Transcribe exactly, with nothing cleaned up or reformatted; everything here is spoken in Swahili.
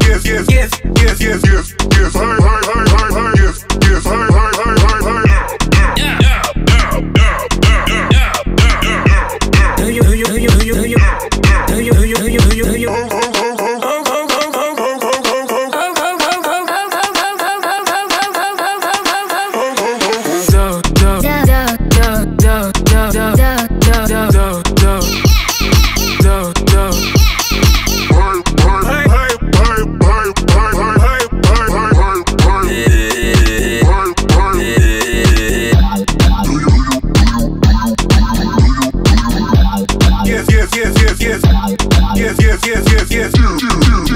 yes, yes, yes, yes, yes, yes, yes, hi, hi, hi, hi, hi, yes, yes, hi, hi, hi, hi, hi, yeah, yeah, yeah, yeah, yeah, yeah, yeah, yeah. Do you, do you, do you, do you, do you, do you, do you, do you, do you, do you, yes, yes, yes, yes, yes, yes, yes, yes, yes, yes.